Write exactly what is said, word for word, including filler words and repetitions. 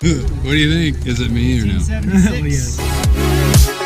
What do you think? Is it me or no? Hell yes.